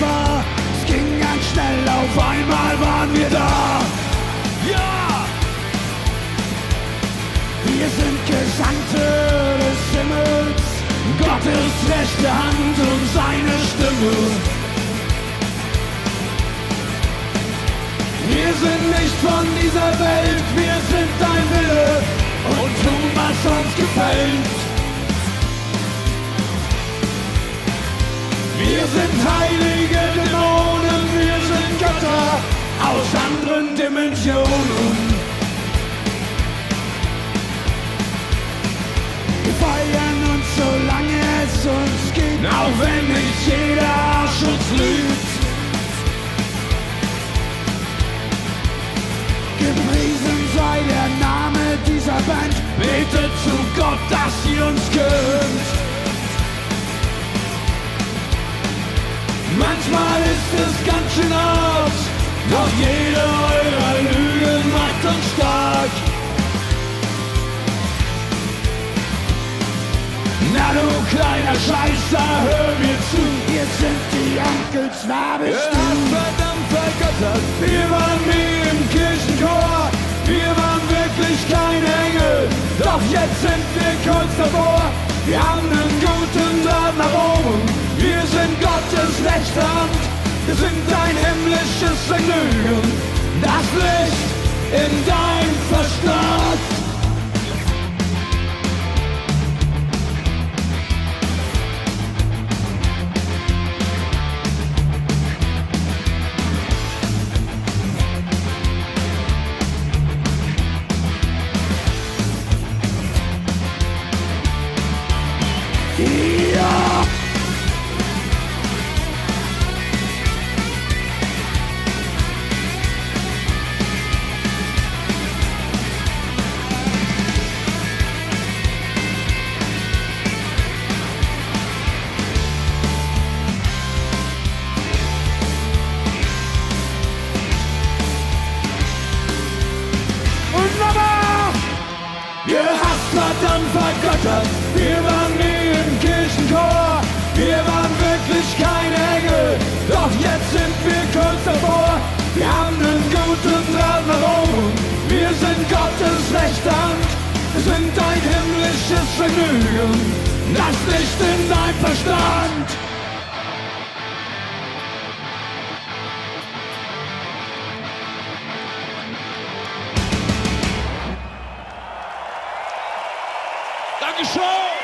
war. Es ging ganz schnell, auf einmal waren wir da. Ja! Wir sind Gesandte des Himmels, Gottes rechte Hand und seine Stimme. Wir sind nicht von dieser Welt, wir sind dein Wille und tun, was uns gefällt. Wir sind heilige Dämonen, wir sind Götter aus anderen Dimensionen. Wir feiern uns, solange es uns geht, auch wenn nicht jeder Arsch uns lügt. Gepriesen sei der Name dieser Band, betet zu Gott, dass ihr uns könnt. Manchmal ist es ganz schön hart, doch jede eurer Lügen macht uns stark. Na du kleiner Scheißer, hör mir zu, wir sind die Onkels Werbestimmen. Verdammt vergöttert, wir waren nie im Kirchenchor, wir waren wirklich keine Engel, doch jetzt sind wir kurz davor. Wir haben einen guten Draht nach oben, wir sind Gottes rechte Hand, wir sind ein himmlisches Vergnügen, das Licht in dein Verstand. Ja! Wunderbar! Gehasst, verdammt vergöttert, wir waren nie im Kirchenchor, wir waren wirklich keine Engel, doch jetzt sind wir kurz davor. Wir haben einen guten Draht nach oben, wir sind Gottes rechte Hand, wir sind ein himmlisches Vergnügen, das Licht in dein Verstand. Dankeschön!